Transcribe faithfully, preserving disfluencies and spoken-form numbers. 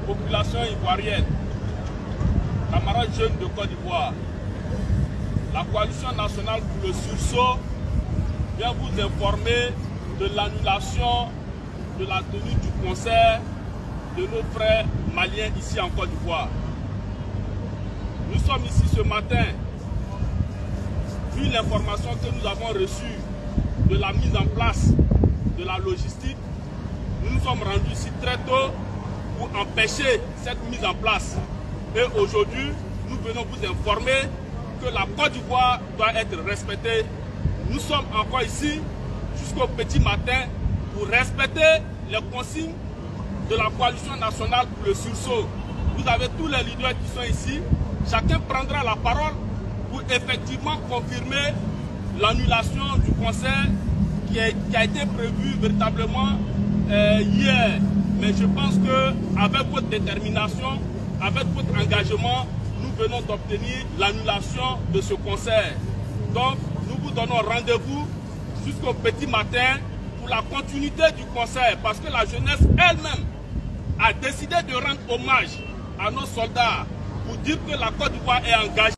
population ivoirienne, camarades jeunes de Côte d'Ivoire, la coalition nationale pour le sursaut vient vous informer de l'annulation de la tenue du concert de nos frères maliens ici en Côte d'Ivoire. Nous sommes ici ce matin, vu l'information que nous avons reçue de la mise en place de la logistique, nous nous sommes rendus ici très tôt pour empêcher cette mise en place. Et aujourd'hui, nous venons vous informer que la Côte d'Ivoire doit être respectée. Nous sommes encore ici jusqu'au petit matin pour respecter les consignes de la coalition nationale pour le sursaut. Vous avez tous les leaders qui sont ici. Chacun prendra la parole pour effectivement confirmer l'annulation du concert qui a, qui a été prévu véritablement euh, hier. Mais je pense qu'avec votre détermination, avec votre engagement, nous venons d'obtenir l'annulation de ce concert. Donc, nous vous donnons rendez-vous jusqu'au petit matin pour la continuité du concert, parce que la jeunesse elle-même a décidé de rendre hommage à nos soldats pour dire que la Côte d'Ivoire est engagée.